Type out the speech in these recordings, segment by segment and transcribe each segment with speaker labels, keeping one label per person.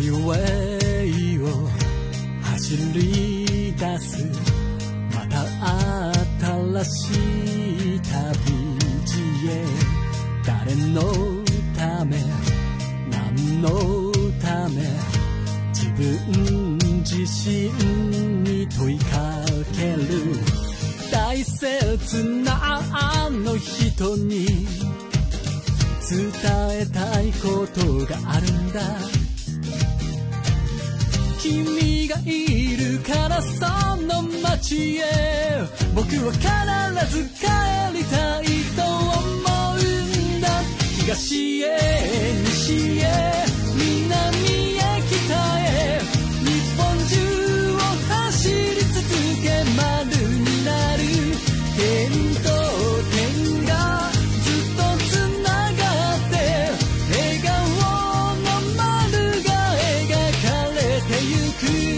Speaker 1: イウェイを走り出す、また新しい旅路へ。誰のため何のため、自分自身に問いかける。大切なあの人に伝えたいことがあるんだ。君がいるからその街へ僕は必ず帰りたいと思うんだ。東へ西へ南へ北へ、日本中を走り続け丸になる。点と点がずっとつながって、笑顔の丸が描かれてゆく。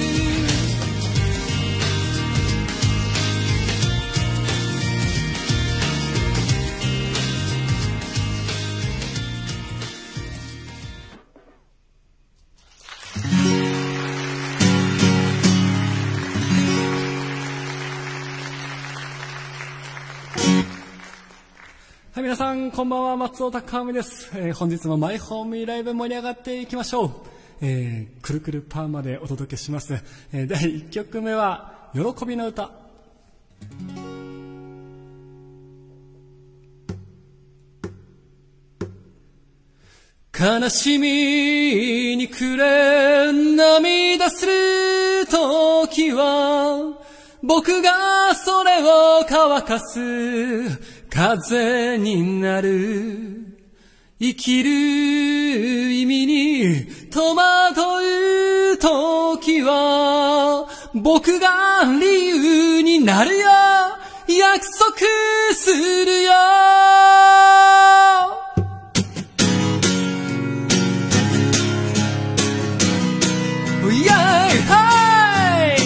Speaker 1: はい、皆さんこんばんは、松尾高美です。本日もマイホームライブ盛り上がっていきましょう。くるくるパーマでお届けします。第1曲目は喜びの歌。悲しみに暮れ涙する時は、僕がそれを乾かす風になる。生きる意味に戸惑う時は、僕が理由になるよ、約束するよ。イエーイ、はい、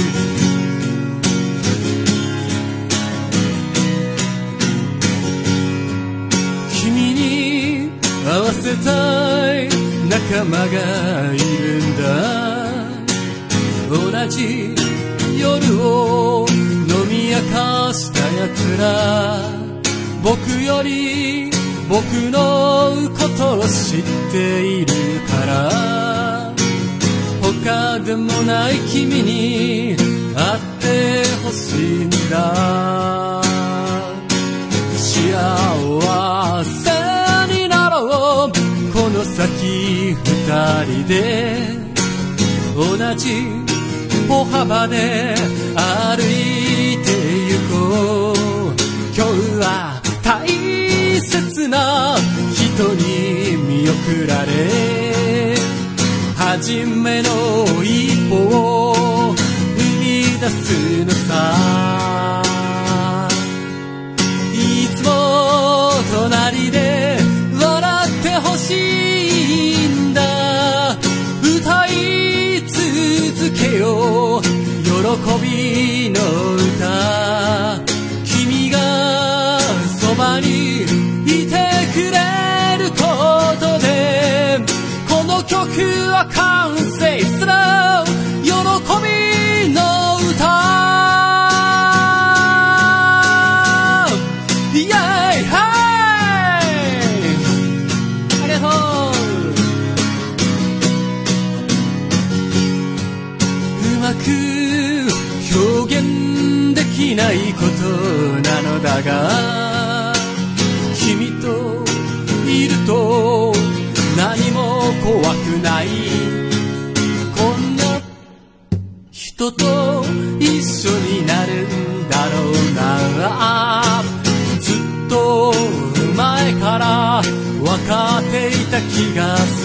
Speaker 1: 君に合わせたい仲間がいるんだ。同じ夜を飲み明かした奴ら、僕より僕のことを知っているから、他でもない君に会ってほしいんだ。幸せになろう、この先二人で同じ歩幅で歩いてゆこう。今日は大切な人に見送られ、初めの一歩を踏み出すのさ。いつも隣で笑ってほしいんだ。歌い続けよう喜びの歌。君がそばにいてくれることで、この曲は完成する。喜びの歌。イエーイ、はい、ありがとう。うまく表現できないことなのだが、君といると何も怖くない。こんな人と一緒になるんだろうな。ずっと前から分かっていた気がす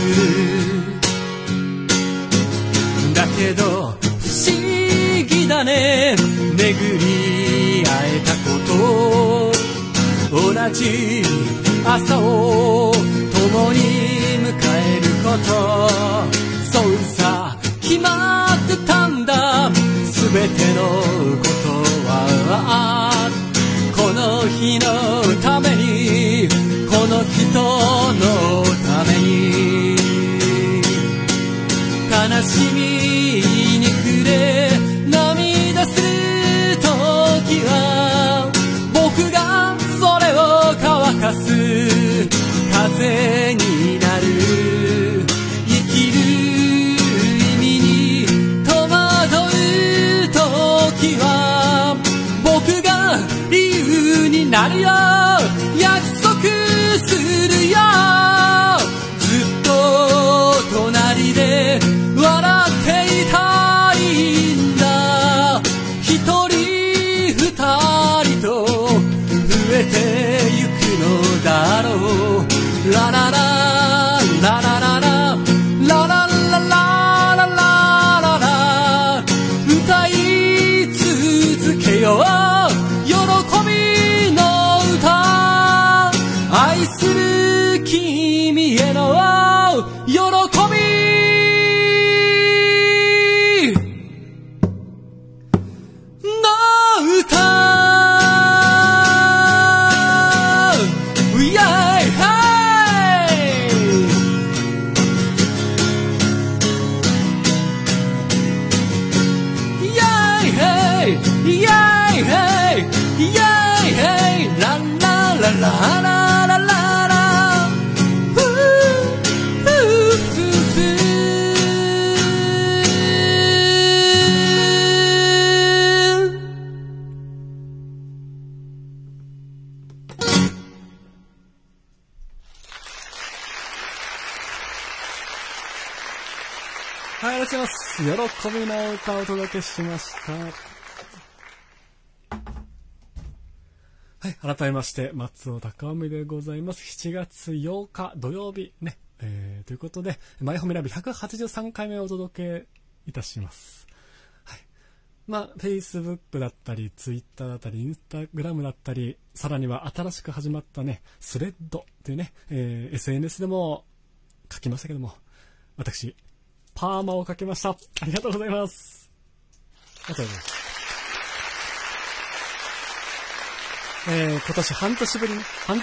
Speaker 1: る。だけど不思議だね、巡り会えたこと。同じ朝を共に迎えること。そうさ、決まってたんだ、すべてのことは。この日のために、この人のために。 悲しみに暮れ涙する時は僕がそれを乾かす風になる。生きる意味に戸惑う時は僕が理由になるよ。約束するよ。ずっと隣で笑っていたいんだ。一人二人と増えてゆくのだろう。ラララララララララララララララ歌い続けよう。喜びの歌。愛する君への喜びの歌。ララララララフーフーフーフはい、ありがとうございます。喜びの歌をお届けしました。はい、改めまして、松尾高臣でございます。7月8日土曜日ね、ということで、マイホームラビ183回目をお届けいたします。はい。Facebook だったり、Twitter だったり、Instagram だったり、さらには新しく始まったね、スレッドというね、SNS でも書きましたけども、私、パーマをかけました。ありがとうございます。ありがとうございます。今年半年ぶりに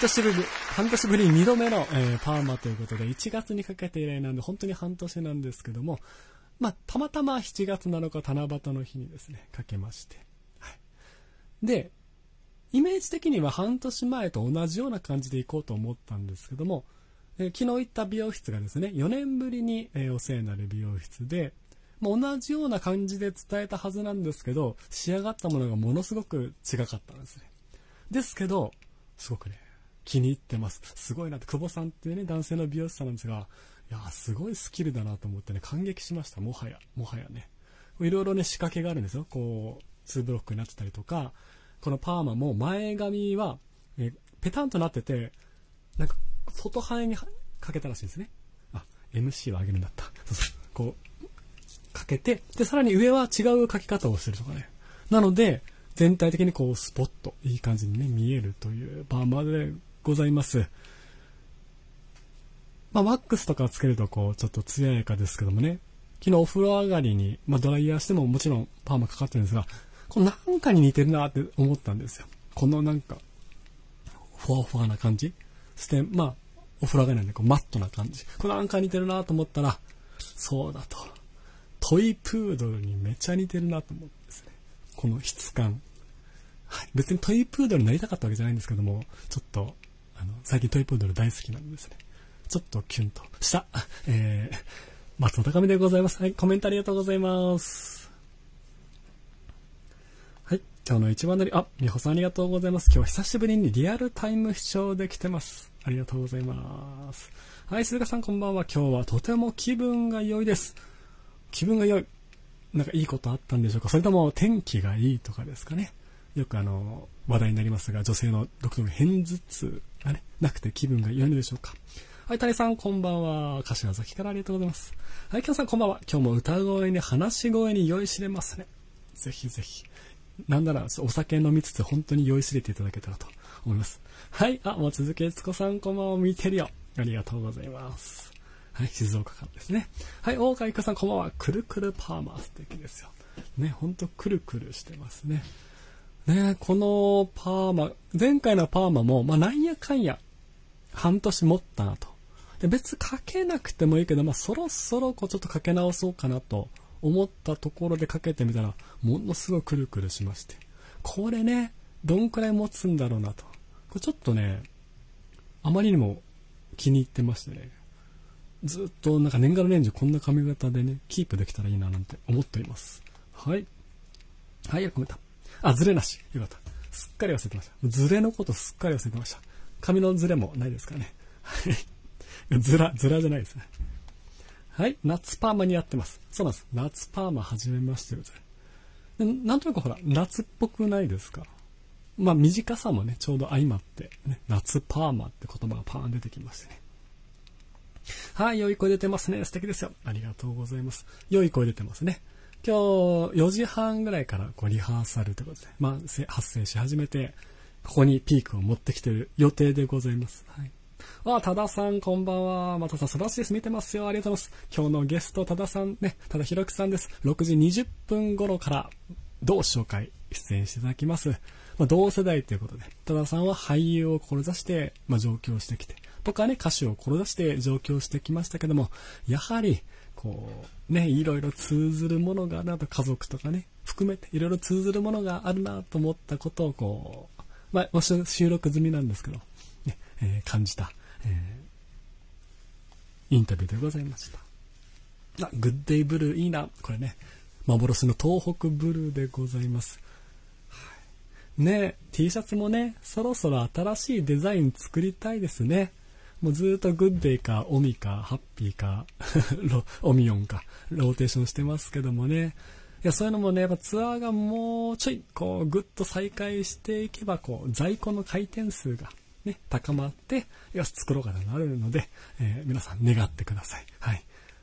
Speaker 1: 2度目の、パーマということで、1月にかけて以来なんで、本当に半年なんですけども、たまたま7月7日七夕の日にですね、かけまして。はい。で、イメージ的には半年前と同じような感じでいこうと思ったんですけども、昨日行った美容室がですね、4年ぶりに、お世話になる美容室で、同じような感じで伝えたはずなんですけど、仕上がったものがものすごく違かったんですね。ですけど、すごくね、気に入ってます。すごいなって、久保さんっていうね、男性の美容師さんなんですが、いやー、すごいスキルだなと思ってね、感激しました。もはやね。いろいろね、仕掛けがあるんですよ。こう、2ブロックになってたりとか、このパーマも前髪は、ペタンとなってて、なんか、外羽にかけたらしいんですね。MC は上げるんだった。こう、かけて、で、さらに上は違うかき方をしてるとかね。なので、全体的にこうスポットいい感じにね見えるというパーマでございます。ワックスとかつけるとこうちょっと艶やかですけどもね、昨日お風呂上がりにドライヤーしてももちろんパーマかかってるんですが、これなんかに似てるなって思ったんですよ。このなんかふわふわな感じ、お風呂上がりなんでこうマットな感じ、これなんか似てるなと思ったら、そうだと、トイプードルにめちゃ似てるなと思ってですね、この質感。はい。別にトイプードルになりたかったわけじゃないんですけども、ちょっと、最近トイプードル大好きなんですね。ちょっとキュンとした、松尾高見でございます。はい。コメントありがとうございます。はい。今日の一番乗り、美穂さんありがとうございます。今日は久しぶりにリアルタイム視聴できてます。ありがとうございます。はい。鈴鹿さんこんばんは。今日はとても気分が良いです。気分が良い。なんかいいことあったんでしょうか。それとも天気がいいとかですかね。よく話題になりますが、女性の独特の片頭痛がね、なくて気分が良いのでしょうか。はい、谷さんこんばんは。柏崎からありがとうございます。はい、きょうさんこんばんは。今日も歌声に話し声に酔いしれますね。ぜひぜひ。なんならお酒飲みつつ本当に酔いしれていただけたらと思います。はい、もう続けつこさんこんばんは。見てるよ。ありがとうございます。はい、静岡からですね。はい、大川いかさんこんばんは。くるくるパーマ素敵ですよ。ね、ほんとくるくるしてますね。ね、このパーマ、前回のパーマも、なんやかんや、半年持ったなと。 別かけなくてもいいけど、そろそろちょっとかけ直そうかなと思ったところでかけてみたら、ものすごいくるくるしまして。これね、どんくらい持つんだろうなと。これちょっとね、あまりにも気に入ってましてね。ずっと年がら年中こんな髪型でね、キープできたらいいななんて思っております。はい。はい、コメント。ズレなし。よかった。すっかり忘れてました。ズレのことすっかり忘れてました。髪のズレもないですかね。はい。ズラじゃないですね。はい。夏パーマにやってます。そうなんです。夏パーマ始めましてるで。なんとなくほら、夏っぽくないですか？短さもね、ちょうど相まって、ね、夏パーマって言葉がパーン出てきましてね。はい、良い声出てますね。素敵ですよ。ありがとうございます。良い声出てますね。今日4時半ぐらいからリハーサルということで、発声し始めて、ここにピークを持ってきている予定でございます。はい。多田さん、こんばんは。またさん、素晴らしいです。見てますよ。ありがとうございます。今日のゲスト、多田さんね、多田ひろきさんです。6時20分頃から、同紹介、出演していただきます。同世代ということで、多田さんは俳優を志して、上京してきて、僕はね、歌手を志して上京してきましたけども、やはり、いろいろ通ずるものがあるなと、家族とかね、含めていろいろ通ずるものがあるなと思ったことを収録済みなんですけど、ね、感じた、インタビューでございました。グッデイブルーいいな。これね、幻の東北ブルーでございます。ね、T シャツもね、そろそろ新しいデザイン作りたいですね。もうずっとグッデイかオミかハッピーかオミオンかローテーションしてますけどもね。いや、そういうのもね、やっぱツアーがもうちょいグッと再開していけば在庫の回転数がね高まってよし作ろうかなとなるので、皆さん願ってください。はい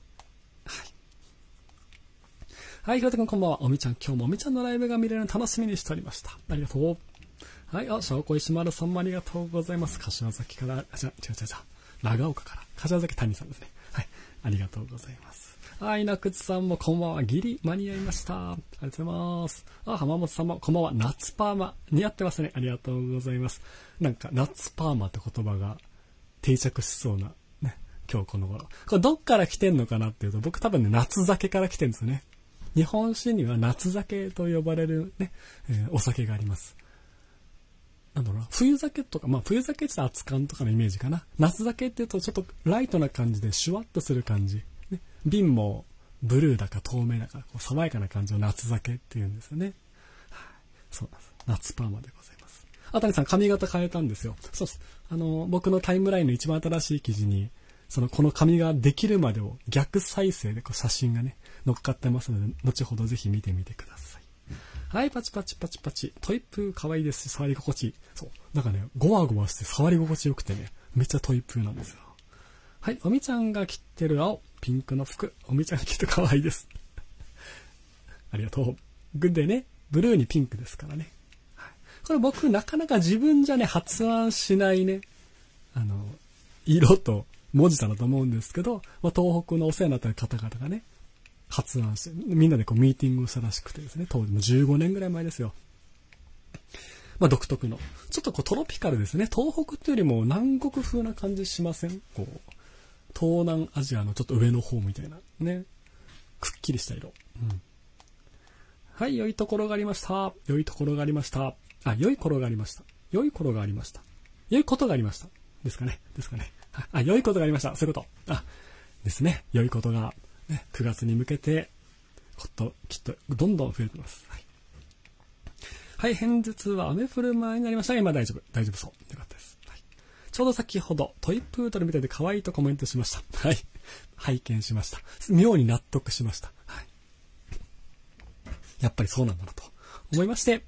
Speaker 1: はい、ひろたくんこんばんは。おみちゃん、今日もおみちゃんのライブが見れるの楽しみにしておりました。ありがとう。はい、証拠石丸さんもありがとうございます。柏崎から、違う。長岡から、柏崎谷さんですね。はい、ありがとうございます。はい、なくつさんもこんばんは。ギリ間に合いました。ありがとうございます。浜本さんもこんばんは。夏パーマ。似合ってますね。ありがとうございます。夏パーマって言葉が定着しそうな、ね、今日この頃。これどっから来てんのかなっていうと、僕多分ね、夏酒から来てるんですね。日本酒には夏酒と呼ばれるね、お酒があります。冬酒とか、冬酒って熱燗とかのイメージかな。夏酒って言うとちょっとライトな感じでシュワッとする感じ。ね、瓶もブルーだか透明だか、爽やかな感じを夏酒って言うんですよね。そうなんです。夏パーマでございます。谷さん髪型変えたんですよ。そうです。僕のタイムラインの一番新しい記事に、この髪ができるまでを逆再生で写真がね、乗っかってますので、後ほどぜひ見てみてください。はい、パチパチパチパチ。トイプー可愛いですし、触り心地いい。そう。ゴワゴワして触り心地よくてね、めっちゃトイプーなんですよ。はい、おみちゃんが着てる青、ピンクの服。おみちゃんが着て可愛いです。ありがとう。グッデーね、ブルーにピンクですからね。はい、これ僕、なかなか自分じゃね、発案しないね、色と文字だなと思うんですけど、東北のお世話になった方々がね、発案して、みんなでミーティングをしたらしくてですね、当時も15年ぐらい前ですよ。独特の。ちょっとトロピカルですね。東北っていうよりも南国風な感じしません？東南アジアのちょっと上の方みたいな。ね。くっきりした色。はい、良いところがありました。良いところがありました。良い頃がありました。良い頃がありました。良いことがありました。ですかね。良いことがありました。そういうこと。ですね。良いことが。9月に向けてきっとどんどん増えてます。はい、偏頭痛は雨降る前になりましたが、今大丈夫そう。よかったです。はい、ちょうど先ほどトイプードルみたいで可愛いとコメントしました。はい、拝見しました。妙に納得しました。はい、やっぱりそうなんだなと思いまして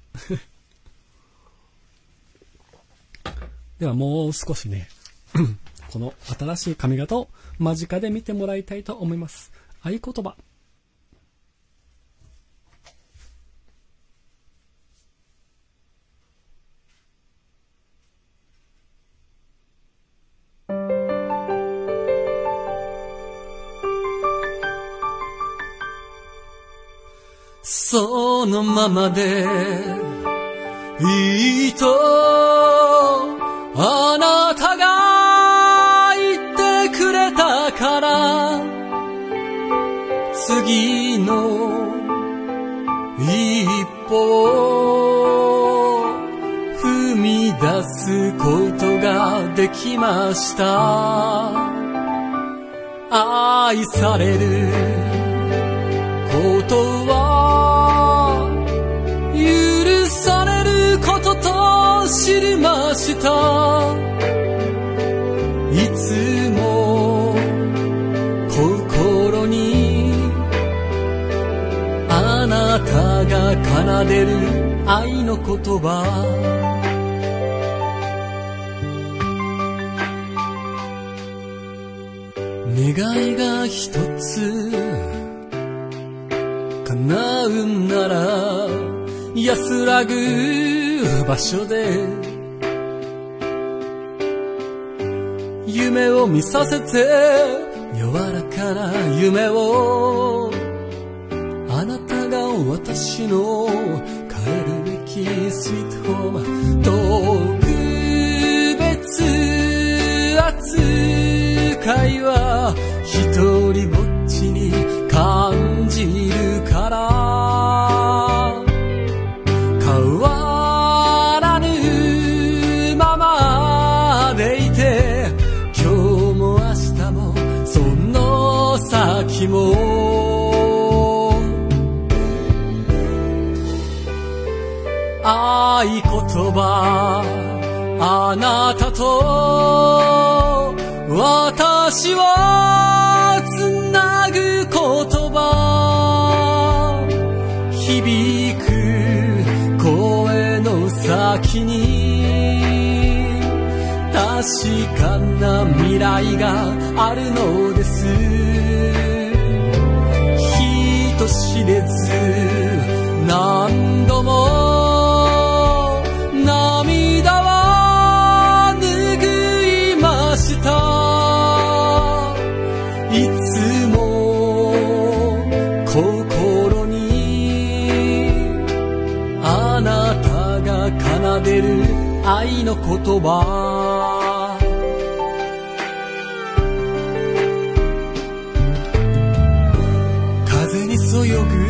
Speaker 1: ではもう少しねこの新しい髪型を間近で見てもらいたいと思います。合言葉。
Speaker 2: そのままでいいとあなたが言ってくれ
Speaker 1: 次の一歩を踏み出すことができました。愛されることは許されることと知りました。いつも心にあなたが奏でる愛の言葉、願いが一つ叶うなら安らぐ場所で夢を見させて、柔らかな夢を、あなたが私の帰るべきスイートホーム、特別扱いは一人ぼっちに感じるから、変わらぬままでいて、今日も明日もその先も、合言葉、あなたと私をつなぐ言葉、響く声の先に確かな未来があるのです。人知れず何度も涙は拭いました。いつも心にあなたが奏でる愛の言葉、風にそよぐ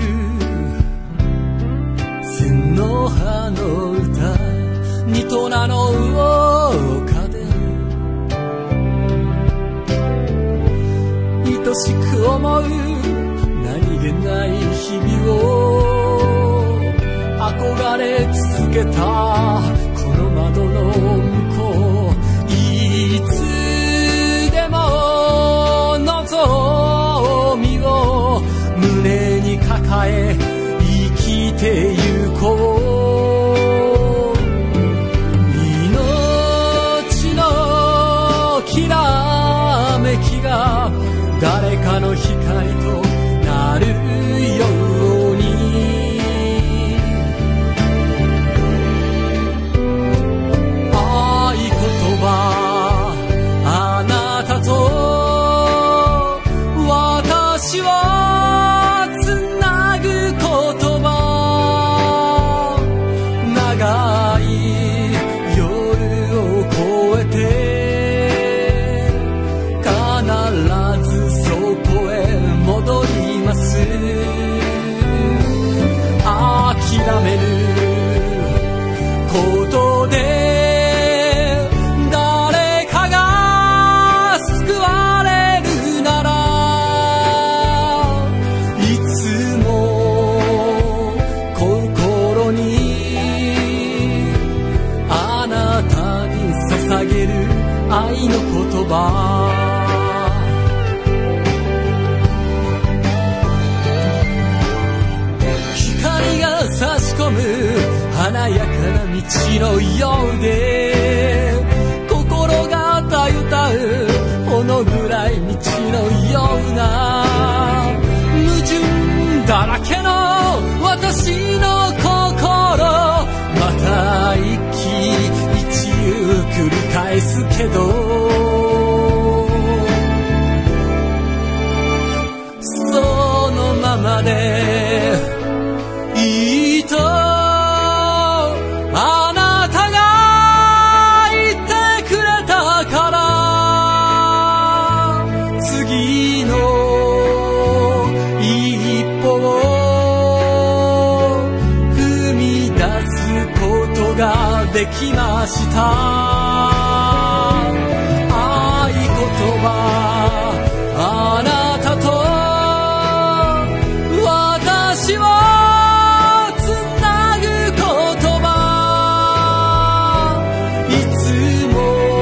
Speaker 1: 千の葉の歌、ニトナの丘で愛しく思う何気ない日々を憧れ続けたこの窓の向こう、いつでも望みを胸に抱え生きてゆこう。命のきらめきが誰かの光となるように、愛言葉、あなたと私をつなぐ言葉、長い夜を越えて必ずそこへ戻ります。諦めることで誰かが救われるなら、いつも心にあなたに捧げる愛の言葉、光が差し込む華やかな道のようで、心がたゆたうほの暗い道のような、矛盾だらけの私の心、また一喜一憂繰り返すけど、そのままでいいとあなたが言ってくれたから、次の一できました。合言葉、あなたと私をつなぐ言葉、いつも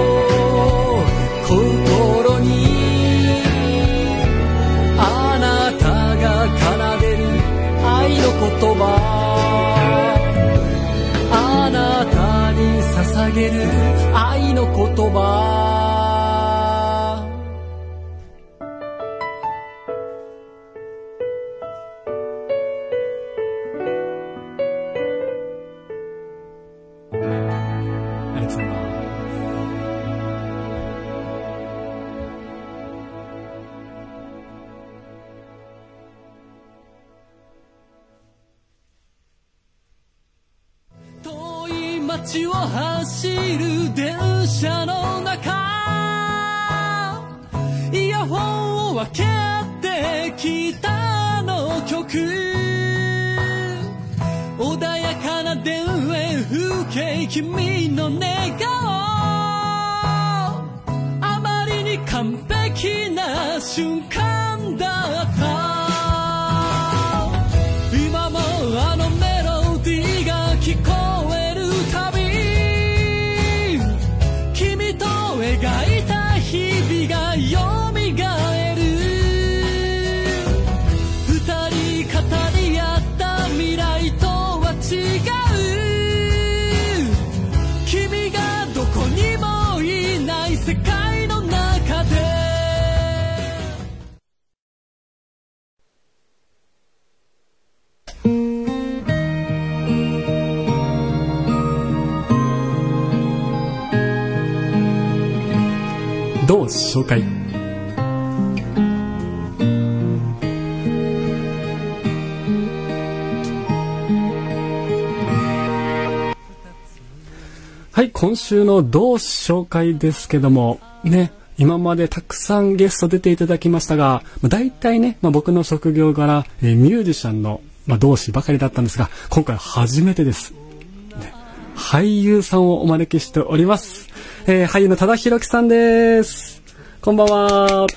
Speaker 1: 心にあなたが奏でる愛の言葉、あなたに捧げる愛の言葉。ありがとうございます。遠い街を走る電車の中、イヤホンを分けて北の曲、穏やかな田園風景、君の寝顔、あまりに完璧な瞬間だった。今もあのメロディーが聞こえるたび、君と描いた日々がよみがえる。二人語り合った未来とは違う、君がどこにもいない世界の中で。同志紹介。はい、今週の同志紹介ですけどもね、今までたくさんゲスト出ていただきましたが、大体ね、僕の職業柄、ミュージシャンの、同志ばかりだったんですが、今回初めてです、ね、俳優さんをお招きしております。俳優の多田博樹さんです。こんばんは。こんばんは。はい、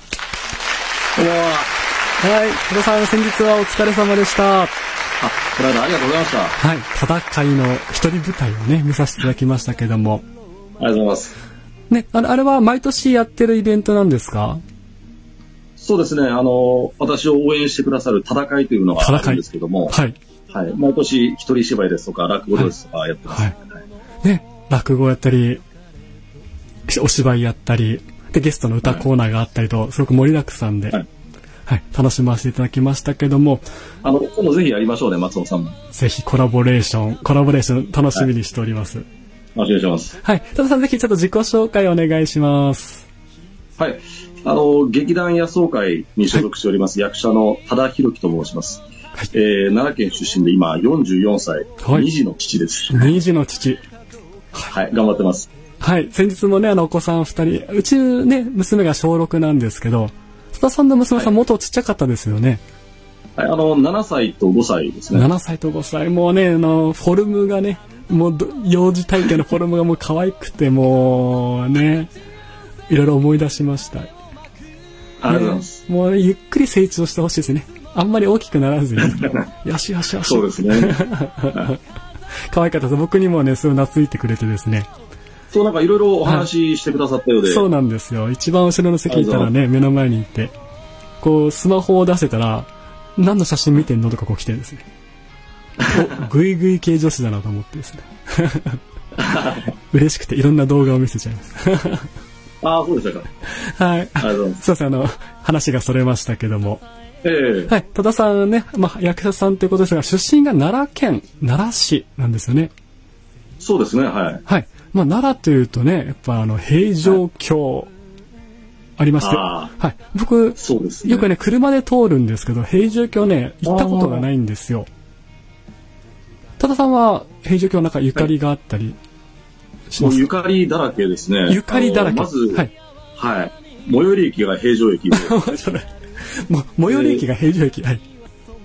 Speaker 1: 多田さん、先日はお疲れ様でした。
Speaker 2: この間ありがとうございました。
Speaker 1: はい、戦いの一人舞台をね、見させていただきましたけども。
Speaker 2: ありがとうございます。
Speaker 1: ね、あれは毎年やってるイベントなんですか？
Speaker 2: そうですね、私を応援してくださる戦いというのがあるんですけども、はい。はい。毎年一人芝居ですとか、落語ですとかやってます。はい。はい、ね、落語やったり、お芝居やったり、で、ゲストの歌コーナーがあったりと、すごく盛りだくさんで、はい、はい、楽しませていただきましたけども、 今度ぜひやりましょうね、松尾さんも。
Speaker 1: ぜひコラボレーション楽しみにしております。
Speaker 2: お願いします。
Speaker 1: はい、多田さん、ぜひちょっと自己紹介お願いします。
Speaker 2: はい、劇団野草会に所属しております、はい、役者の多田博樹と申します。はい、奈良県出身で今44歳、はい、2児の父です。
Speaker 1: 2児の父。
Speaker 2: はい、頑張ってます。はい、
Speaker 1: 先日もね、お子さん2人、うちね、娘が小6なんですけど、多田さんの娘さん、元ちっちゃかったですよね。
Speaker 2: はい、7歳と5歳ですね。
Speaker 1: 7歳と5歳。もうね、フォルムがね、もう、幼児体型のフォルムがもう可愛くて、もうね、いろいろ思い出しました。
Speaker 2: ありがとうございます。
Speaker 1: もう、ゆっくり成長してほしいですね。あんまり大きくならずに。よしよしよし。
Speaker 2: そうですね。
Speaker 1: 可愛かったです。僕にもね、すごい懐いてくれてですね。
Speaker 2: そう、なんかいろいろお話ししてくださったようで、
Speaker 1: そうなんですよ。一番後ろの席にいたらね、目の前にいて、こうスマホを出せたら、何の写真見てんのとかこう来てるんですね。グイグイ系女子だなと思ってですね。嬉しくていろんな動画を見せちゃいます。
Speaker 2: ああ、そうでしたか。
Speaker 1: はい。そうですね、話がそれましたけども。はい、多田さんね、役者さんということですが、出身が奈良県奈良市なんですよね。
Speaker 2: そうですね、はい。
Speaker 1: はい。奈良というとね、やっぱ平城京ありまして、はい。僕、そうですね、よくね、車で通るんですけど、平城京ね、行ったことがないんですよ。多田さんは平城京なんかゆかりがあったりしますか？
Speaker 2: ゆかりだらけですね。
Speaker 1: ゆかりだらけ。
Speaker 2: まず、はい。はい。最寄り駅が平城駅で。
Speaker 1: 最寄り駅が平城駅。はい。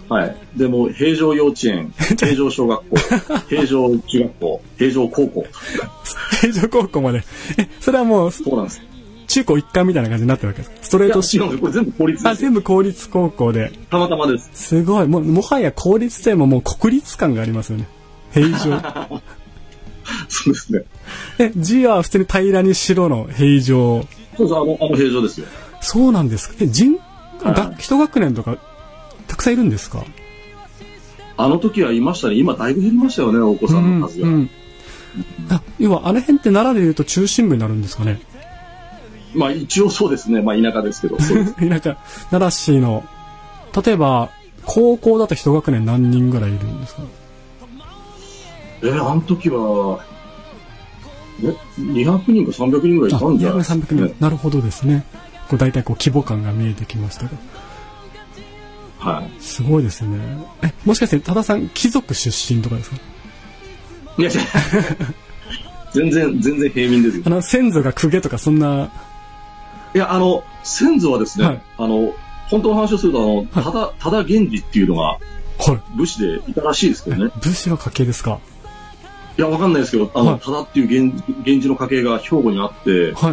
Speaker 2: はい。でも、平城幼稚園、平城小学校、平城中学校、平城高校。
Speaker 1: 平城高校まで。それはもう、
Speaker 2: そうなんです。
Speaker 1: 中高一貫みたいな感じになってるわけですか？ストレート式。
Speaker 2: 違うんです。これ全部公立です。
Speaker 1: あ、全部公立高校で。
Speaker 2: たまたまです。
Speaker 1: すごい。もはや公立でももう国立感がありますよね。平城。
Speaker 2: そうですね。
Speaker 1: 字は普通に平らに白の平城。
Speaker 2: そうそう、平城ですよ。
Speaker 1: そうなんですか。一学年とか、たくさんいるんですか？
Speaker 2: あの時はいましたね。今だいぶ減りましたよね、お子さんの数が。
Speaker 1: 要は、あの辺って奈良でいうと中心部になるんですかね？
Speaker 2: まあ一応そうですね。まあ田舎ですけど。そうです。
Speaker 1: 田舎、奈良市の、例えば、高校だと一学年何人ぐらいいるんですか？
Speaker 2: あの時は、200人か300人ぐらいいたんじゃないですか、ね。200、300人。
Speaker 1: なるほどですね。大体規模感が見えてきましたが。
Speaker 2: はい。
Speaker 1: すごいですね。もしかして多田さん貴族出身とかですか？
Speaker 2: いや全然平民ですよ。
Speaker 1: 先祖が公家とかそんな。
Speaker 2: いや先祖はですね、はい、本当の話をすると多田源氏っていうのが武士でいたらしいですけどね。
Speaker 1: 武士の家系ですか？
Speaker 2: いやわかんないですけど、多田っていう源氏の家系が兵庫にあって、はい、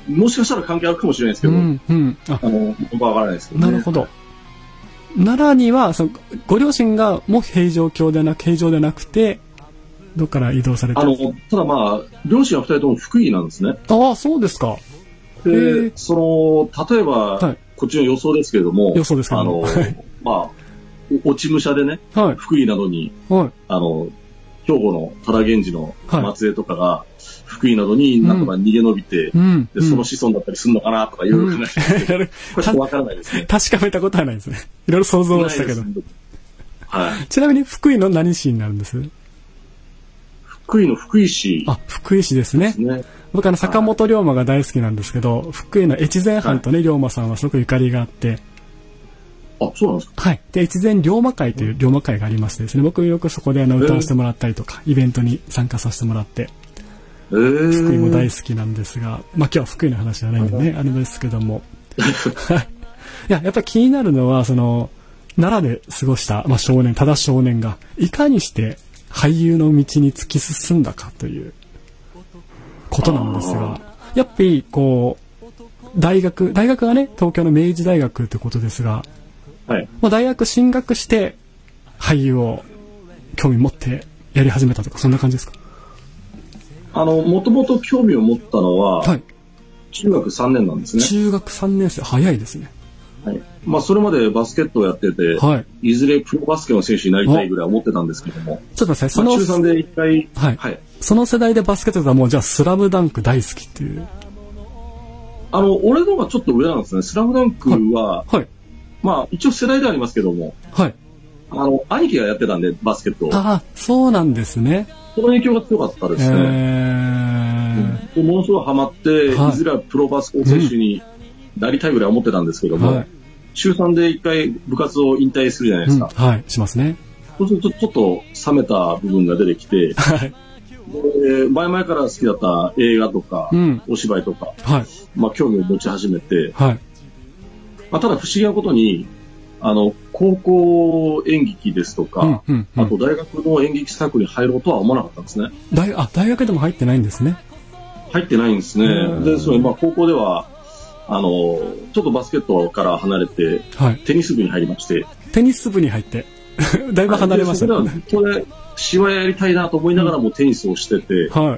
Speaker 2: もしかしたら関係あるかもしれないですけど、僕はわからないですけどね。
Speaker 1: なるほど。奈良にはご両親がもう平城でなくてどっから移動された？
Speaker 2: ただまあ両親は2人とも福井なんですね。
Speaker 1: ああ、そうですか。
Speaker 2: で例えば、はい、こっちの予想ですけれども、まあ落ち武者でね、はい、福井などに、はい、兵庫の多田源氏の末裔とかが、はい、福井などになんとか逃げ延びて、でその子孫だったりするのかなとかいろいろ考えて、これちょっとわからないですね。
Speaker 1: 確かめたことはないですね。いろいろ想像はしたけど。はい、ちなみに福井の何市になるんです？
Speaker 2: 福井の福井市。
Speaker 1: あ、福井市ですね。僕坂本龍馬が大好きなんですけど、福井の越前藩とね、龍馬さんはすごくゆかりがあって。
Speaker 2: あ、そうなんですか？
Speaker 1: はい。で、越前龍馬会という龍馬会がありましてですね、僕よくそこで歌わせてもらったりとか、イベントに参加させてもらって、福井も大好きなんですが、まあ今日は福井の話じゃないんでね、あれですけども。いや、やっぱり気になるのは、奈良で過ごした、まあ多田少年が、いかにして俳優の道に突き進んだかということなんですが、やっぱり大学がね、東京の明治大学ということですが、はい、まあ大学進学して俳優を興味持ってやり始めたとか、そんな感じですか？
Speaker 2: もともと興味を持ったのは、はい、中学3年なんですね。
Speaker 1: 中学3年生、早いですね。
Speaker 2: はい。まあそれまでバスケットをやってて、はい、いずれプロバスケの選手になりたいぐらい思ってたんですけども、
Speaker 1: ちょっと待ってください。
Speaker 2: 中3で一回、
Speaker 1: はい、はい、その世代でバスケットがもうじゃあスラムダンク大好きっていう。
Speaker 2: 俺の方がちょっと上なんですね。スラムダンクは、はいはい、まあ一応世代でありますけども、はい、兄貴がやってたんでバスケットを。
Speaker 1: ああ、そうなんですね。
Speaker 2: その影響が強かったですね。ものすごいハマって、はい、いずれはプロバスケ選手になりたいぐらい思ってたんですけども、はい、中3で一回部活を引退するじゃないですか。
Speaker 1: はい、しますね。
Speaker 2: そうするとちょっと冷めた部分が出てきて、はい、前々から好きだった映画とか、お芝居とか、はい、まあ興味を持ち始めて、はい、まあ、ただ不思議なことに、高校演劇ですとか、あと大学の演劇サークルに入ろうとは思わなかったんですね。
Speaker 1: 大学でも入ってないんですね。
Speaker 2: 入ってないんですね。で、まあ高校では、ちょっとバスケットから離れて、はい、テニス部に入りまして。
Speaker 1: テニス部に入って、だいぶ離れましたね。
Speaker 2: これ、芝居やりたいなと思いながらもテニスをしてて、はい、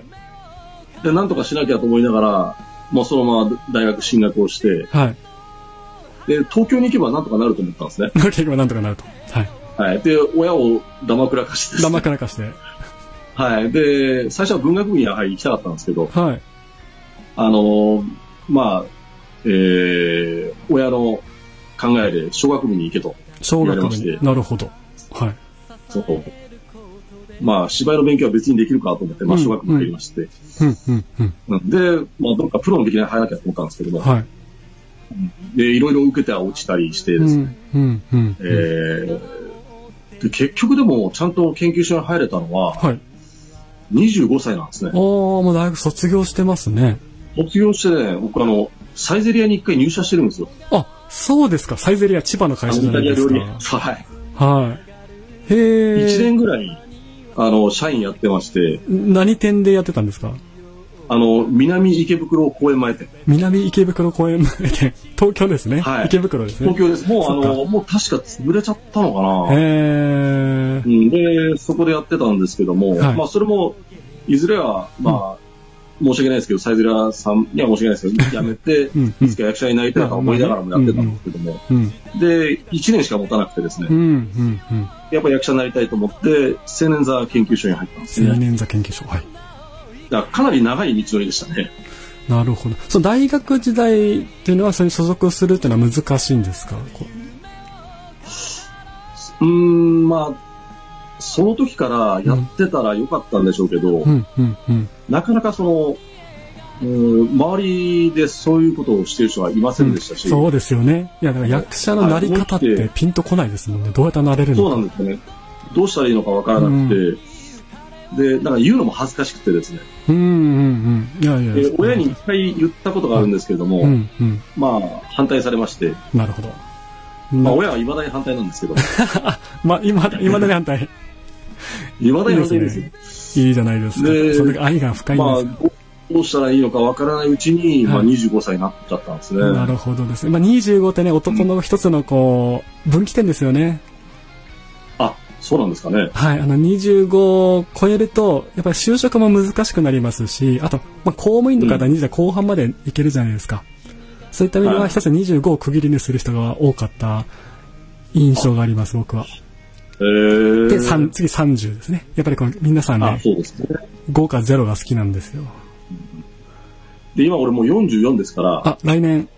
Speaker 2: で、なんとかしなきゃと思いながら、まあそのまま大学進学をして、はい、で、東京に行けばなんとかなると思ったんですね。
Speaker 1: 東京に行けばなんとかなると。はい。はい。
Speaker 2: で、親をだまくらかしてですね。
Speaker 1: だまくらかして。
Speaker 2: はい。で、最初は文学部には行きたかったんですけど、はい。まあ、親の考えで小学部に行けと言われまして。
Speaker 1: なるほど。はい。
Speaker 2: そう。まあ、芝居の勉強は別にできるかと思って、まあ、小学部に入りまして。で、まあ、どっかプロの劇団に入らなきゃと思ったんですけども、はい。で、いろいろ受けては落ちたりしてですね。で、結局でもちゃんと研究所に入れたのは、はい、25歳なんですね。
Speaker 1: もう大学卒業してますね。
Speaker 2: 卒業してね、僕サイゼリヤに一回入社してるんですよ。
Speaker 1: あ、 そうですか。サイゼリア千葉の会社じゃないですか。イタリア料理。
Speaker 2: はい。
Speaker 1: はい。へえ。
Speaker 2: 1年ぐらい、社員やってまして。
Speaker 1: 何店でやってたんですか？
Speaker 2: 南池袋公園前店。
Speaker 1: 南池袋公園前店。東京ですね。
Speaker 2: はい。
Speaker 1: 池袋ですね。
Speaker 2: 東京です。もう確か潰れちゃったのかな。
Speaker 1: へ
Speaker 2: え。で、そこでやってたんですけども、はい、まあ、それも、いずれは、まあ、申し訳ないですけど、サイゼリヤさんには申し訳ないですけど、辞めて、いつか役者になりたいと思いながらもやってたんですけども、で、1年しか持たなくてですね、やっぱり役者になりたいと思って、青年座研究所に入ったんですね。
Speaker 1: 青年座研究所、はい。
Speaker 2: だからかなり長い道のりでしたね。
Speaker 1: なるほど。その大学時代っていうのは、それに所属するっていうのは難しいんですか？
Speaker 2: まあ、その時からやってたらよかったんでしょうけど、なかなか周りでそういうことをしている人はいませんでしたし、
Speaker 1: そうですよね。いや、だから役者のなり方ってピンとこないですもんね。どうやってなれるのか。
Speaker 2: そうなんですよね。どうしたらいいのかわからなくて、で、なんか言うのも恥ずかしくてですね。親に一回言ったことがあるんですけれども、まあ、反対されまして。
Speaker 1: なるほど。
Speaker 2: まあ、親は未だに反対なんですけど。
Speaker 1: まあ、未だに反対。
Speaker 2: 未だに反対ですよ。
Speaker 1: いいじゃないですか。その時愛が深いんです。
Speaker 2: まあ、どうしたらいいのかわからないうちに、まあ、25歳になっちゃったんですね。
Speaker 1: なるほどですね。まあ、25ってね、男の一つのこう、分岐点ですよね。
Speaker 2: あ、そうなんですかね。
Speaker 1: はい。25を超えると、やっぱり就職も難しくなりますし、あと、まあ、公務員の方は20代後半までいけるじゃないですか。そういった意味では、一つ25を区切りにする人が多かった印象があります、僕は。で、次30ですね。やっぱりこの皆さんね、
Speaker 2: そうですね、
Speaker 1: 5か0が好きなんですよ。
Speaker 2: で、今俺もう44ですから。
Speaker 1: あ、来年。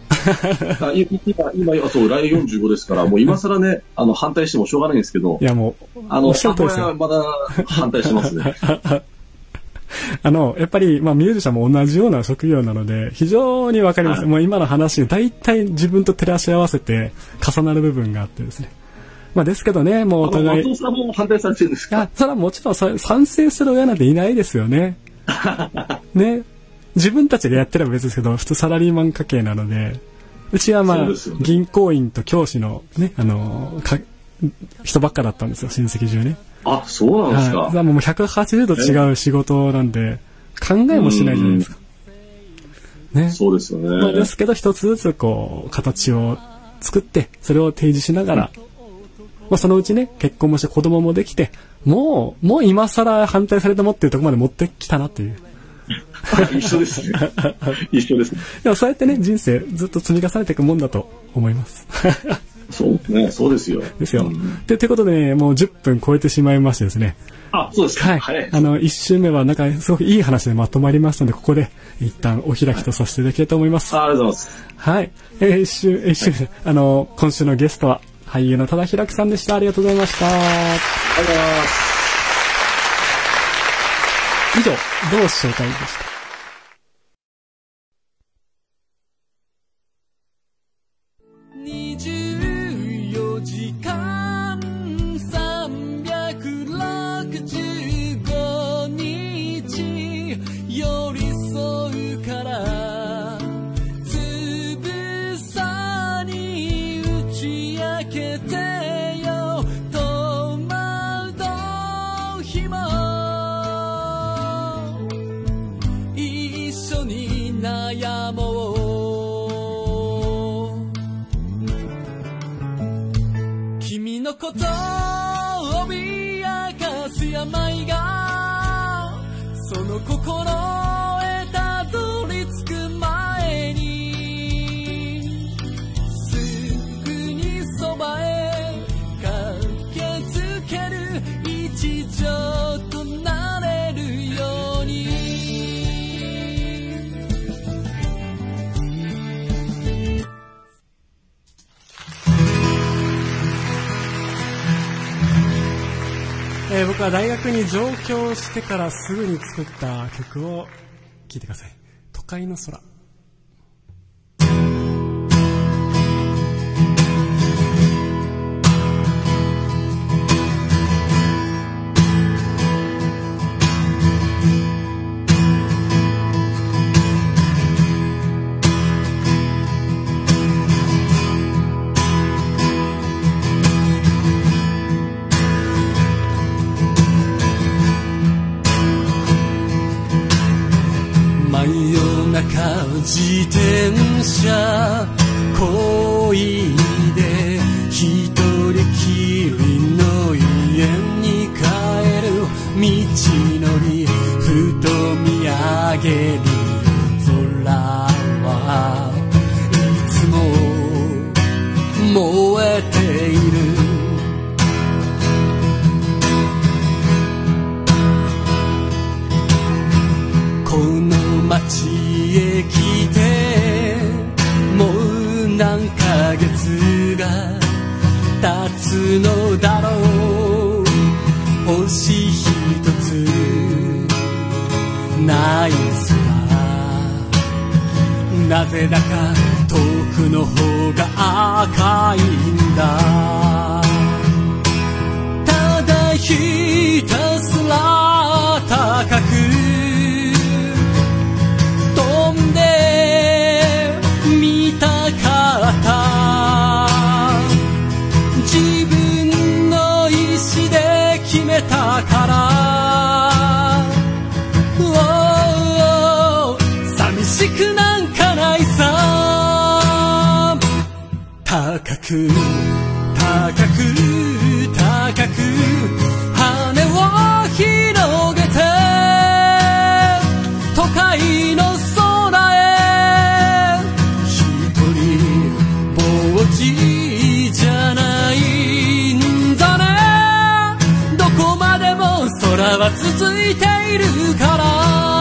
Speaker 2: 今、そう、来年45ですから、もう今更ね、反対してもしょうがないんですけど。
Speaker 1: いや、もう、
Speaker 2: これはまだ反対してますね。
Speaker 1: やっぱり、まあ、ミュージシャンも同じような職業なので、非常にわかります。もう今の話、大体自分と照らし合わせて重なる部分があってですね。まあ、ですけどね、もうお互い。
Speaker 2: 松尾さんも反対されてるんですか？
Speaker 1: いや、それはもちろん賛成する親なんていないですよね。ね。自分たちでやってれば別ですけど、普通サラリーマン家系なので、うちはまあ、銀行員と教師のね、人ばっかだったんですよ、親戚中ね。
Speaker 2: あ、そうなんですか。
Speaker 1: はい。もう180度違う仕事なんで、考えもしないじゃないですか。ね。
Speaker 2: そうですよね。
Speaker 1: まあですけど、一つずつこう、形を作って、それを提示しながら、まあそのうちね、結婚もして子供もできて、もう今更反対されてもっていうところまで持ってきたなっていう。
Speaker 2: 一緒ですね。一緒ですね。
Speaker 1: でもそうやってね、人生ずっと積み重ねていくもんだと思います。
Speaker 2: そうね、そうですよ。
Speaker 1: ですよ。ということでね、もう10分超えてしまいましてですね。
Speaker 2: あ、そうですか。
Speaker 1: はい。1週目はなんかすごくいい話でまとまりましたので、ここで一旦お開きとさせていただきたいと思います。
Speaker 2: ありがとうございます。
Speaker 1: はい。今週のゲストは俳優の多田ひらくさんでした。ありがとうございました。ありが
Speaker 2: とうございます。
Speaker 1: 以上、同志紹介でした。 ことを脅かす病がその心へたどり着く前にすぐにそばへ駆けつける一助となれるように僕は大学に上京してからすぐに作った曲を聴いてください。都会の空。 自転車こいで一人きりの家に帰る道のりふと見上げる空はいつも燃えているこの街へ来てもう何ヶ月が経つのだろう星一つない空なぜだか遠くの方が赤いんだただひたすら高く飛んでみたかった自分の意志で決めたから寂しくなんかないさ高く高く高く羽を広げて都会の空へ一人ぼっちじゃないんだねどこまでも空は続いているから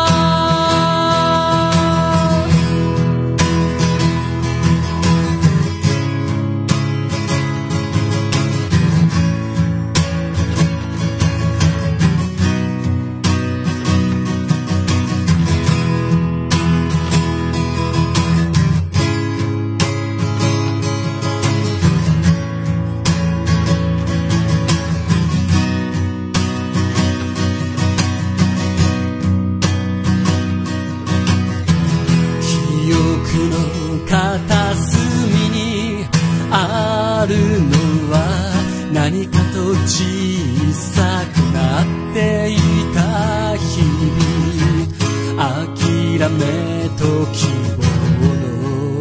Speaker 1: 片隅にあるのは何かと小さくなっていた日々諦めと希望の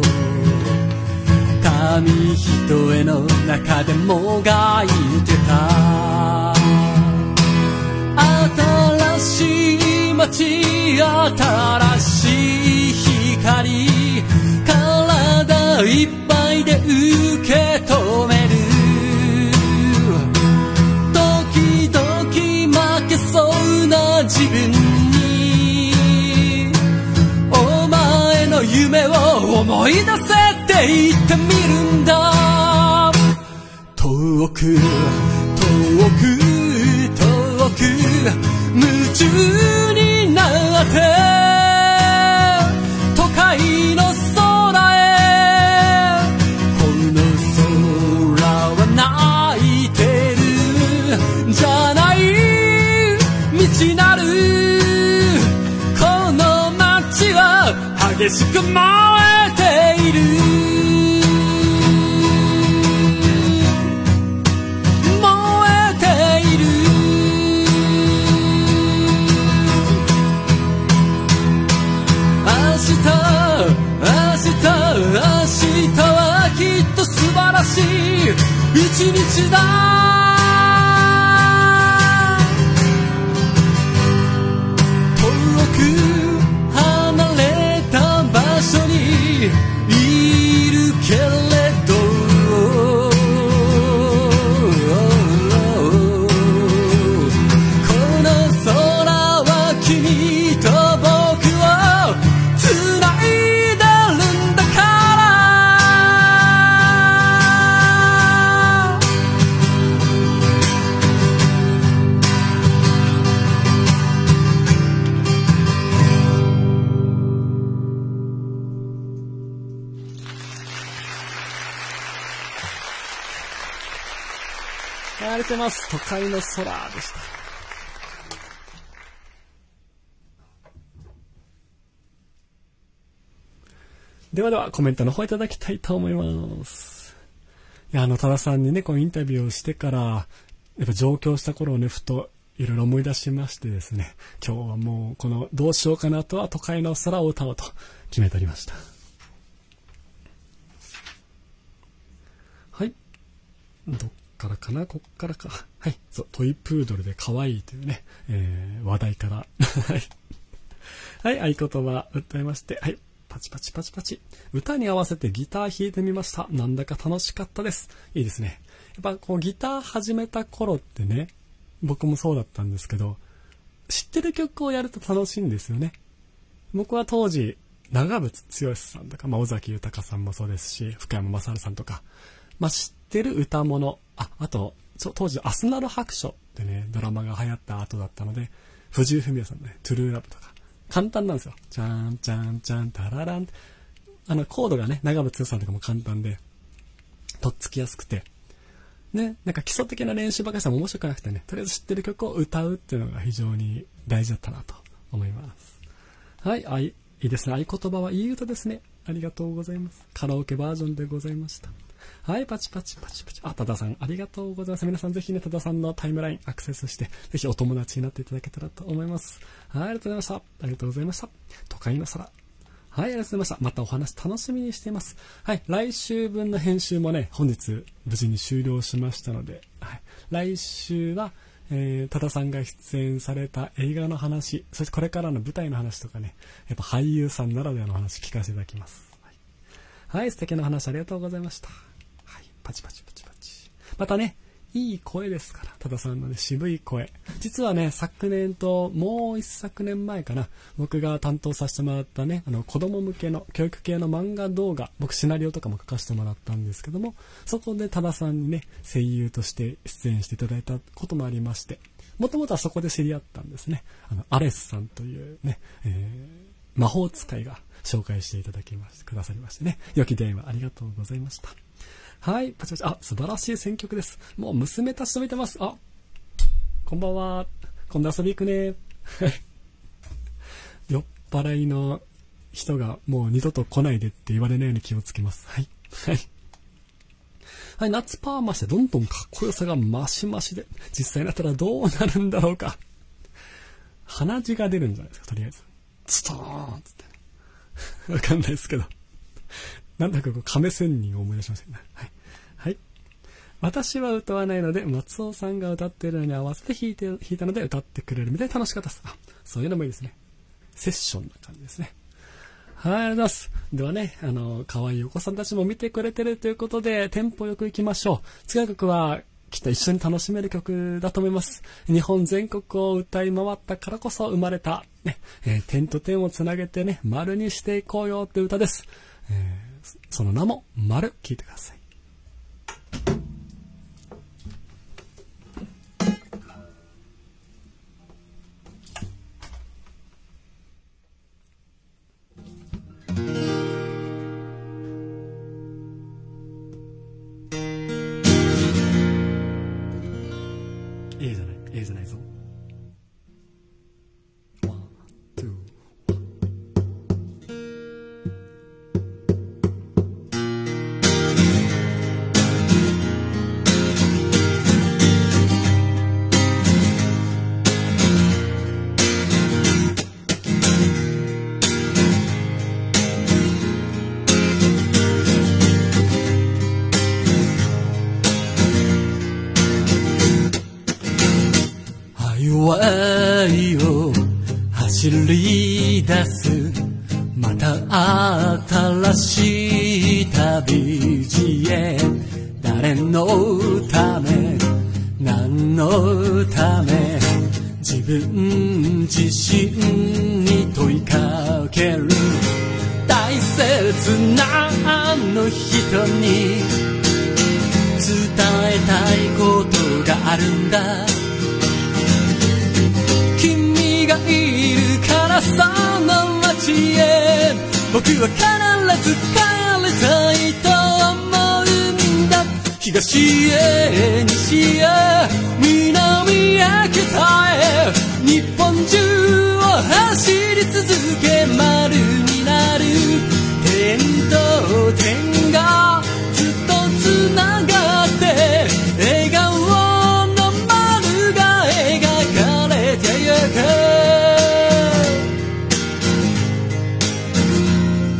Speaker 1: 紙一重の中でもがいてた新しい街新しい光体いっぱいで受け止める時々負けそうな自分にお前の夢を思い出せって言ってみるんだ遠く遠く遠く夢中になって都会の空へこの空は泣いてるじゃない道なるこの街は激しく燃えている明日はきっと素晴らしい一日だ遠く離れた場所にいるけれどこの空は君と僕をつないでありがとうございます。都会の空でした。ではではコメントの方いただきたいと思います。いや、多田さんにね、このインタビューをしてから、やっぱ上京した頃をね、ふといろいろ思い出しましてですね、今日はもうこのどうしようかなとは都会の空を歌おうと決めておりました。はい。どっからかな、こっからか。はい。そう、トイプードルで可愛いというね、話題から。はい。はい、合言葉歌いまして、はい。パチパチパチパチ。歌に合わせてギター弾いてみました。なんだか楽しかったです。いいですね。やっぱこうギター始めた頃ってね、僕もそうだったんですけど、知ってる曲をやると楽しいんですよね。僕は当時、長渕剛さんとか、尾崎豊さんもそうですし、福山雅治さんとか、知ってる歌物、あと、当時、アスナル白書ってね、ドラマが流行った後だったので、藤井フミヤさんのね、トゥルーラブとか、簡単なんですよ。チャン、チャン、チャン、タララン。コードがね、長渕剛さんとかも簡単で、とっつきやすくて、ね、なんか基礎的な練習ばかりしたら面白くなくてね、とりあえず知ってる曲を歌うっていうのが非常に大事だったなと思います。はい、いいですね。合言葉はいい歌ですね。ありがとうございます。カラオケバージョンでございました。はい、パチパチパチパチ。あ、多田さん、ありがとうございます。皆さんぜひね、多田さんのタイムラインアクセスして、ぜひお友達になっていただけたらと思います。はい、ありがとうございました。ありがとうございました。都会の空。はい、ありがとうございました。またお話楽しみにしています。はい、来週分の編集もね、本日無事に終了しましたので、はい、来週は、多田さんが出演された映画の話、そしてこれからの舞台の話とかね、やっぱ俳優さんならではの話聞かせていただきます。はい、はい、素敵な話ありがとうございました。はい、パチパチパチパチ。またね、いい声ですから、多田さんのね、渋い声。実はね、昨年ともう一昨年前かな、僕が担当させてもらったね、子供向けの教育系の漫画動画、僕シナリオとかも書かせてもらったんですけども、そこで多田さんにね、声優として出演していただいたこともありまして、もともとはそこで知り合ったんですね。アレスさんというね、魔法使いが紹介していただきまして、くださりましてね、良き出会いはありがとうございました。はい、パチパチ。あ、素晴らしい選曲です。もう娘たちと見てます。あ、こんばんは。今度遊び行くね。酔っ払いの人がもう二度と来ないでって言われないように気をつけます。はい。はい。はい、夏パーマしてどんどんかっこよさが増し増しで、実際になったらどうなるんだろうか。鼻血が出るんじゃないですか、とりあえず。ストーンつって。わかんないですけど。なんだかこう亀仙人を思い出しましたね。はい。はい。私は歌わないので、松尾さんが歌っているのに合わせて弾いたので歌ってくれるみたいで楽しかったです。あ、そういうのもいいですね。セッションな感じですね。はい、ありがとうございます。ではね、可愛いお子さんたちも見てくれてるということで、テンポよく行きましょう。次の曲は、きっと一緒に楽しめる曲だと思います。日本全国を歌い回ったからこそ生まれた、ね、点と点をつなげてね、丸にしていこうよって歌です。その名も丸、聞いてください。じゃないぞ。愛を走り出すまた新しい旅路へ誰のため何のため自分自身に問いかける大切なあの人に伝えたいことがあるんだ君がいるからその街へ僕は必ず帰りたいと思うんだ東へ西へ南へ北へ日本中を走り続け丸になる点と点がずっとつながって笑顔の丸が描かれてゆく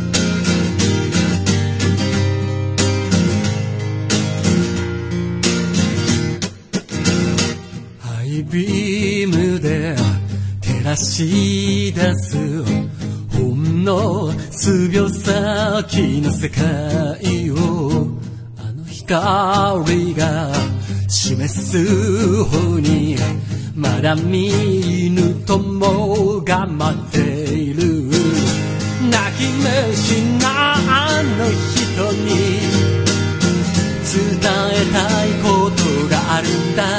Speaker 1: ビームで照らし出すほんの数秒先の世界をあの光が示す方にまだ見ぬ友が待っている泣き虫なあの人に伝えたいことがあるんだ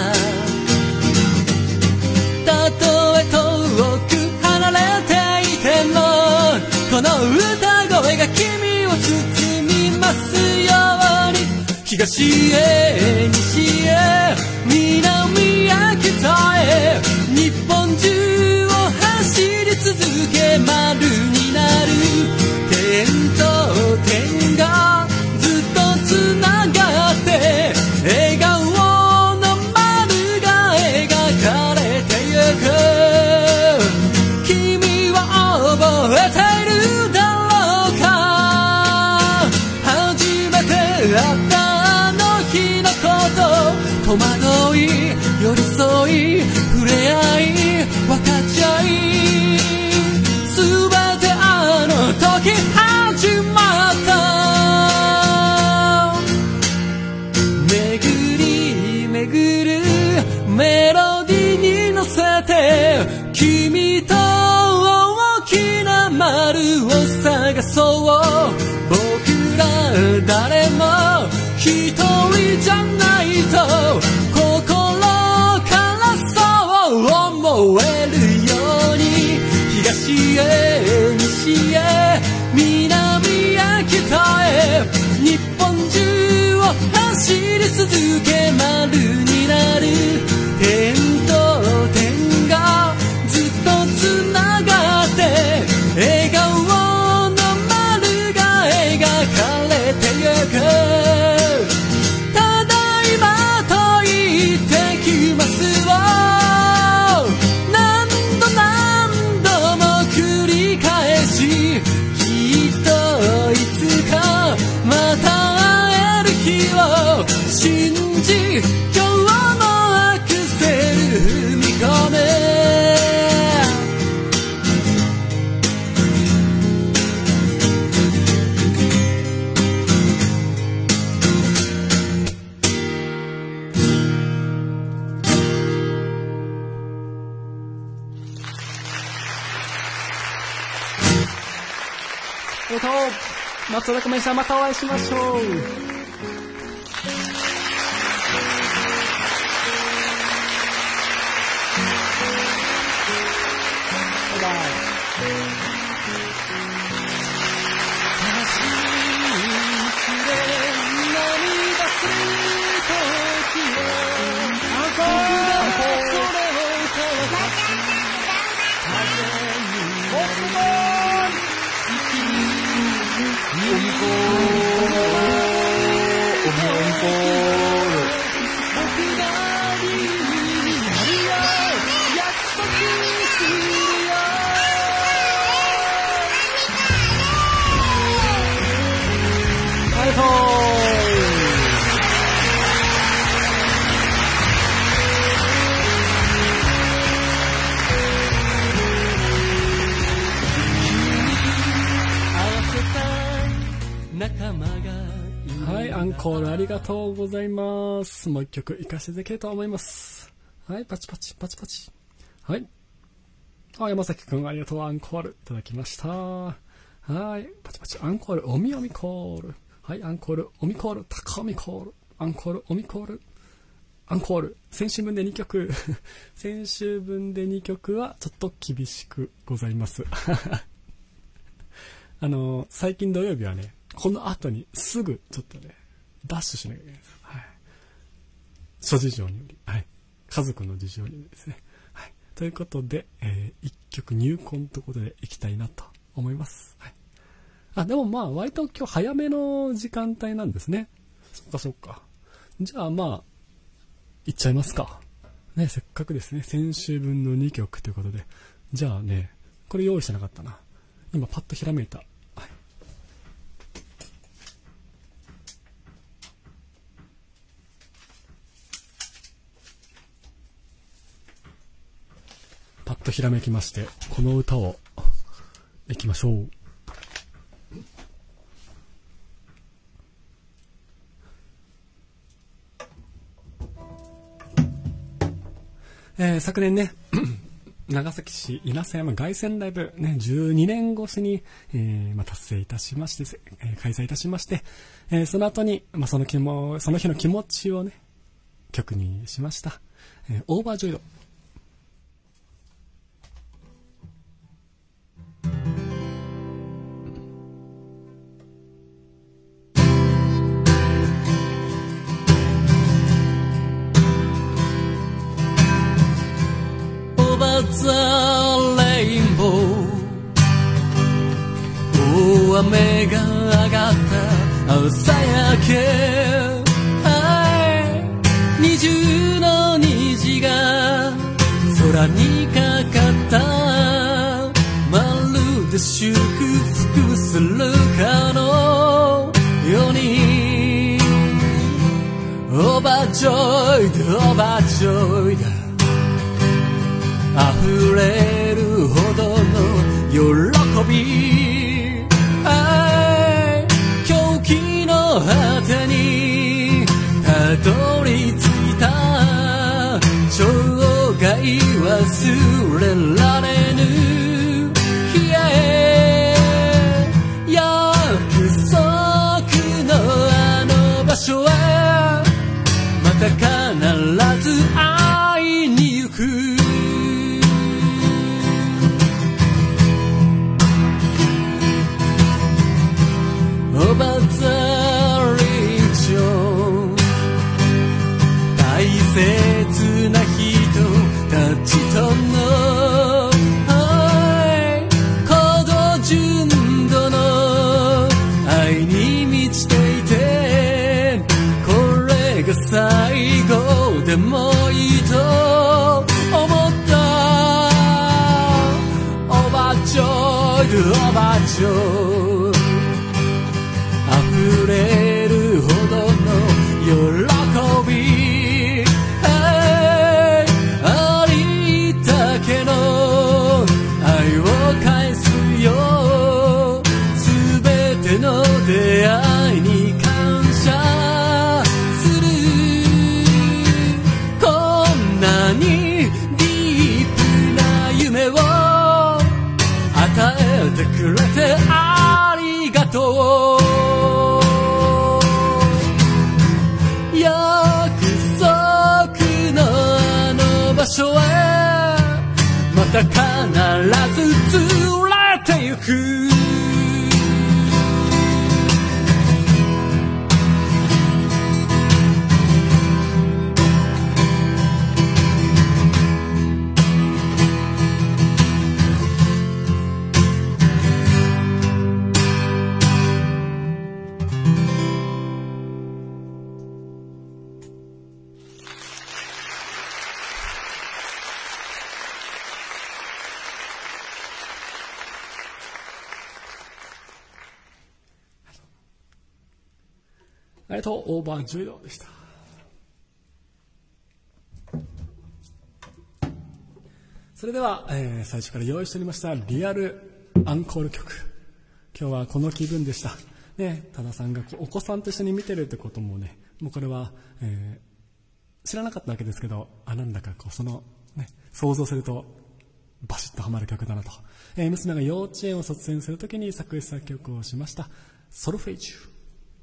Speaker 1: たとえ遠く離れていてもこの歌声が君を包みますように東へ西へ南へ北へ日本中を走り続け丸になる点と点がずっとつながって笑顔の丸が描かれてゆく君は覚えているだろうか初めて会ったあの日のこと戸惑い寄り添い触れ合い分かち合い全てあの時始まった巡り巡るメロディーに乗せて君と大きな丸を探そう僕ら誰も一人じゃないと心からそう思えるように東へ西へ南へ北へ日本中を走り続け丸になる点と点がずっとつながって笑顔の丸が描かれてゆくただいまと言ってきますわ何度何度も繰り返しきっといつかまた会える日を信じ今日のアクセル踏み込め松浦亀井さんまたお会いしましょうバイバイ悲しい道で涙する時を僕がそれを交わす風に僕もおみこーる僕が理由になるよ約束するよはいほはい、アンコールありがとうございます。もう一曲いかせていただけると思います。はい、パチパチ、パチパチ。はい。山崎くんありがとう、アンコールいただきました。はい、パチパチ、アンコール、おみおみコール。はい、アンコール、おみコール、高おみコール。アンコール、おみコール。アンコール。先週分で2曲。先週分で2曲はちょっと厳しくございます。最近土曜日はね、この後にすぐちょっとね、ダッシュしなきゃいけないんですよ。はい。諸事情により、はい。家族の事情によりですね。はい。ということで、一曲入魂ということでいきたいなと思います。はい。でもまあ、割と今日早めの時間帯なんですね。そっかそっか。じゃあまあ、行っちゃいますか。ね、せっかくですね、先週分の2曲ということで。じゃあね、これ用意してなかったな。今パッとひらめいた。 とひらめきまして、この歌をいきましょう。昨年ね長崎市稲佐山凱旋ライブ、ね、12年越しに、達成いたしまして、開催いたしまして、その後に、その日の気持ちをね曲にしました。オーバージョイド。
Speaker 2: The rainbow 大雨が上がった朝焼け、二重の虹が空にかかった、まるで祝福するかのように、オーバージョイドオーバージョイド、溢れるほどの喜び、狂気の果てにたどり着いた、生涯忘れられぬ日へ、約束のあの場所へ、また必ず会いに行く。Over the region 大切な人たちとの高度純度の愛に満ちていて、これが最後でもいいと思った。オーバージョイドオーバージョイド、溢れるほどの喜び、ありったけの愛を返すよ、すべての出会いに感謝する、こんなにディープな夢を与えてくれてありがとう。場所へまた必ず連れて行く。
Speaker 1: ありがとう。オーバージョイドでした。それでは、最初から用意しておりましたリアルアンコール曲、今日はこの気分でしたね。多田さんがお子さんと一緒に見てるってこともね、もうこれは、知らなかったわけですけど、なんだかそのね想像するとバシッとハマる曲だなと、娘が幼稚園を卒園するときに作詞作曲をしましたソルフェージュ。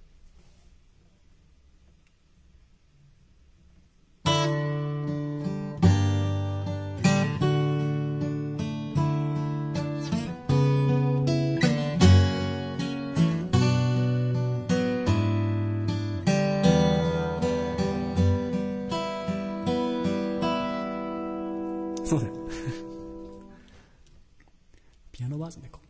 Speaker 1: すいませんピアノバージョンでいこう。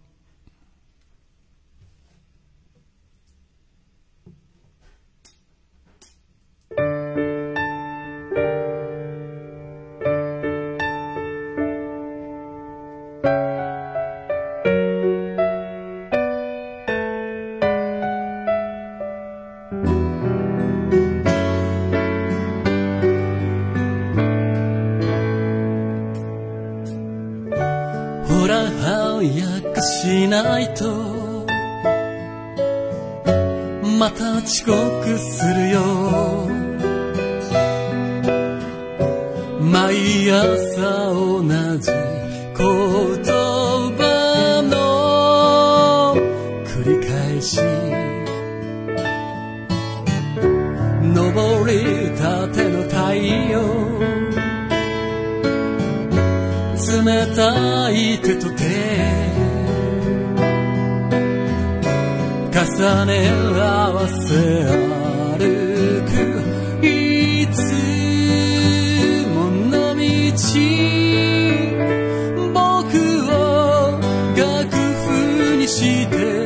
Speaker 1: ないとまた遅刻するよ。毎朝同じ言葉の繰り返し、昇りたての太陽、冷たい手と手重ね合わせ歩くいつもの道、僕を楽譜にして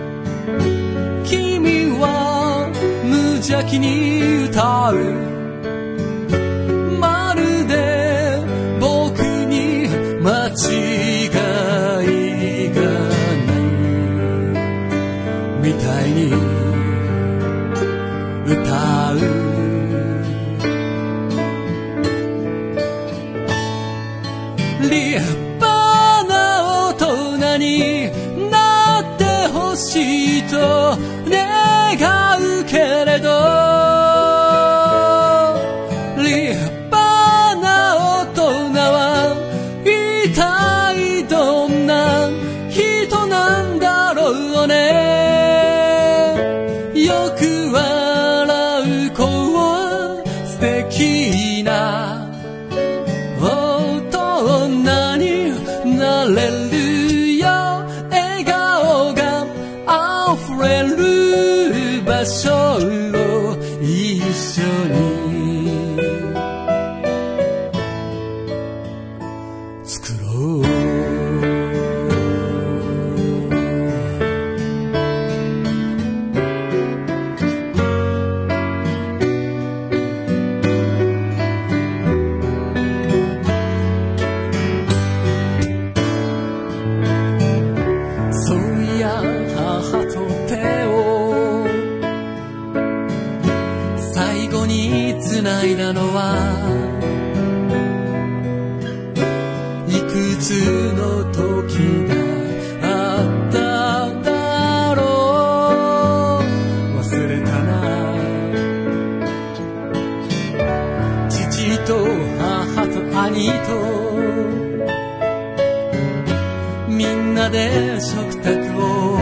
Speaker 1: 君は無邪気に歌う。まるで僕に間違いがないみたいに歌う。立派な大人になってほしいと願うけれど、立派な大人は一体どんな人なんだろうね。よく笑う子は素敵な大人になれるよ。笑顔が溢れる場所を一緒に作ろう。そういや母と手を最後に繋いだのはいくつの時があっただろう。忘れたな。父と母と兄とみんなで食卓を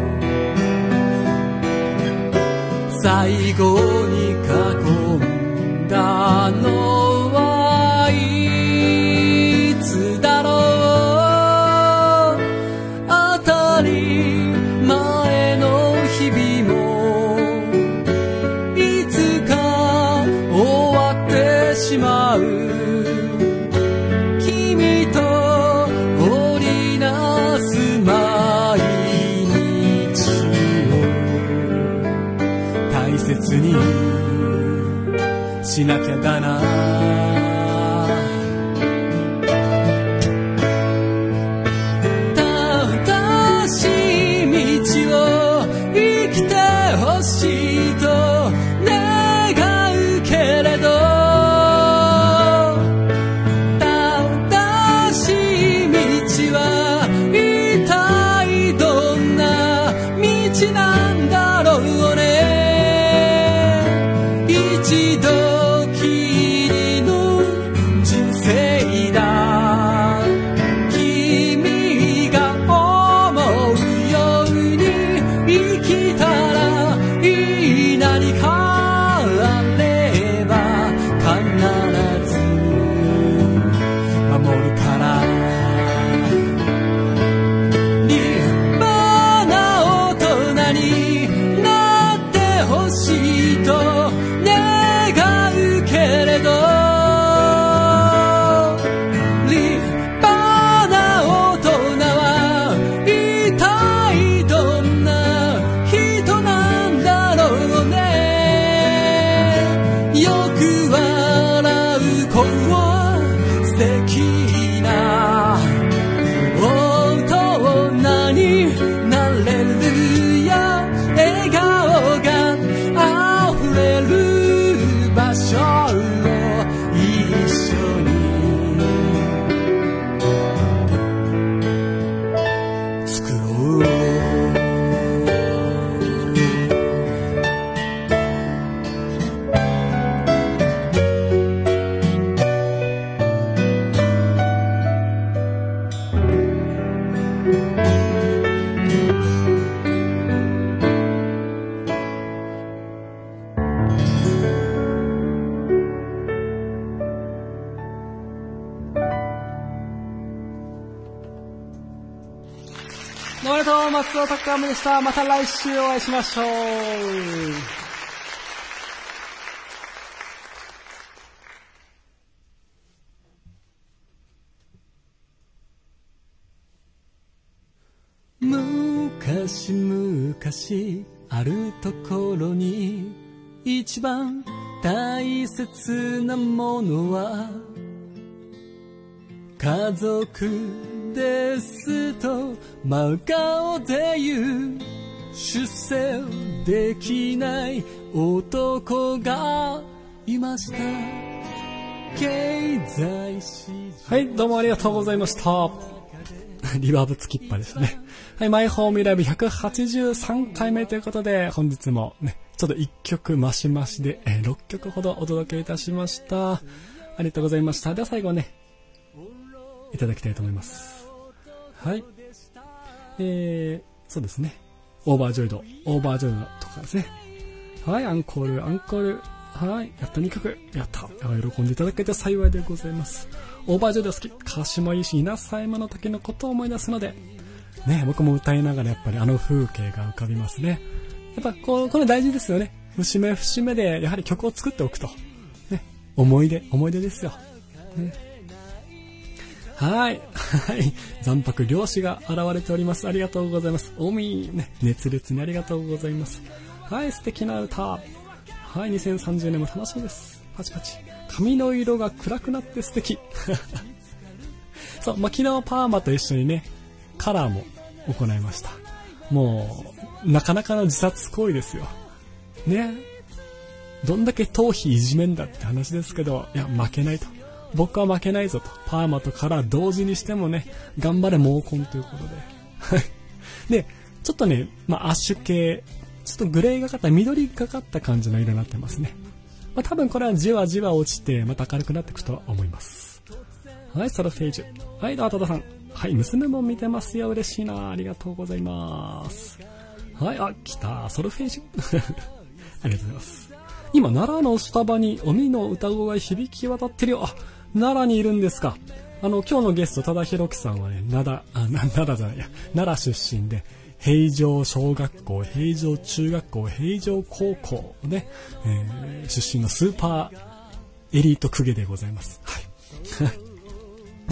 Speaker 1: 最後に囲んだのはいつだろう。当たり前の日々もいつか終わってしまう。君と織りなす毎日を大切にしなきゃだな。正しい道を生きてほしいと願うけれど、正しい道は一体どんな道なんだろうね。一度きりおめでとう、松尾拓也でした。また来週お会いしましょう。昔々あるところに一番大切なものは家族ですと真顔で言う出世できない男がいました。経済史はい、どうもありがとうございました。リバーブつきっぱですね。はい、マイホームライブ183回目ということで、本日もね、ちょっと1曲マシマシで、6曲ほどお届けいたしました。ありがとうございました。では最後ね、いただきたいと思います。はい。そうですね。オーバージョイドとかですね。はい、アンコール。はい、やった2曲。やった。喜んでいただけて幸いでございます。オーバージョイド好き。歌詞もいいし、稲佐山の時のことを思い出すので、ね、僕も歌いながらやっぱりあの風景が浮かびますね。やっぱこれ大事ですよね。節目節目でやはり曲を作っておくと。ね、思い出ですよ。ね、はい。残白漁師が現れております。ありがとうございます。おみね、熱烈にありがとうございます。はい、素敵な歌。はい、2030年も楽しみです。パチパチ。髪の色が暗くなって素敵。そう、昨日パーマと一緒にね、カラーも行いました。もう、なかなかの自殺行為ですよ。ね。どんだけ頭皮いじめんだって話ですけど、いや、負けないと。僕は負けないぞと。パーマとカラー同時にしてもね、頑張れ毛根ということで。で、ちょっとね、アッシュ系、ちょっとグレーがかった、緑がかった感じの色になってますね。多分これはじわじわ落ちて、また明るくなっていくとは思います。はい、ソルフェージュ。はい、どうも、多田さん。はい、娘も見てますよ。嬉しいな。ありがとうございます。はい、来た。ソルフェージュ。ありがとうございます。今、奈良のスタバに鬼の歌声が響き渡ってるよ。奈良にいるんですか。今日のゲスト、多田博樹さんはね、奈良出身で、平城小学校、平城中学校、平城高校ね、出身のスーパーエリート公家でございます。はい。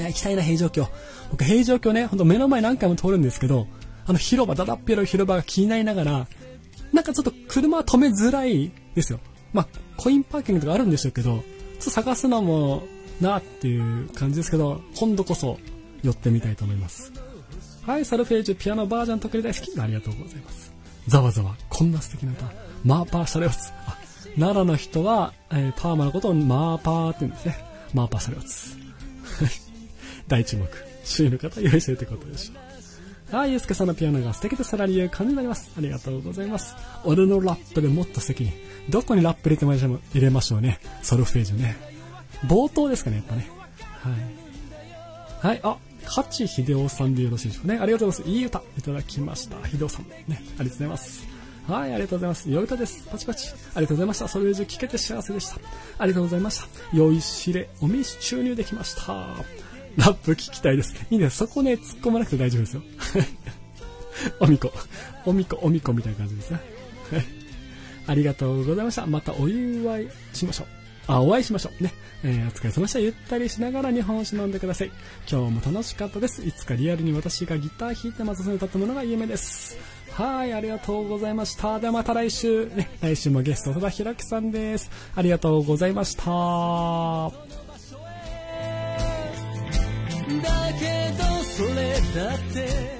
Speaker 1: 行きたいな、平城京。僕、平城京ね、ほんと目の前何回も通るんですけど、広場、だだっ広い広場が気になりながら、なんかちょっと車は止めづらいですよ。コインパーキングとかあるんでしょうけど、ちょっと探すのもなっていう感じですけど、今度こそ寄ってみたいと思います。はい、サルフェージュピアノバージョン特に大好き。ありがとうございます。ざわざわ、こんな素敵な歌。マーパーシャレオツ。奈良の人は、パーマのことをマーパーって言うんですね。マーパーシャレオツ。大注目。周囲の方用意してるってことでしょう。はい、ゆうすけさんのピアノが素敵でさらに言う感じになります。ありがとうございます。俺のラップでもっと素敵に。どこにラップ入れましょうね。ソルフェージュね。冒頭ですかね、やっぱね。はい。はい、勝秀夫さんでよろしいでしょうかね。ありがとうございます。いい歌いただきました。秀夫さんね。ありがとうございます。はい、ありがとうございます。良い歌です。パチパチ。ありがとうございました。ソルフェージュ聞けて幸せでした。ありがとうございました。良いしれ、おみし注入できました。ラップ聞きたいです。いいね。そこね、突っ込まなくて大丈夫ですよ。おみこみたいな感じですね。ありがとうございました。またお祝いしましょう。お会いしましょうね。お疲れ様でした。ゆったりしながら日本酒飲んでください。今日も楽しかったです。いつかリアルに私がギター弾いて松田さんに歌ったものが夢です。はい、ありがとうございました。ではまた来週ね。来週もゲスト多田博樹さんです。ありがとうございました。だけどそれだって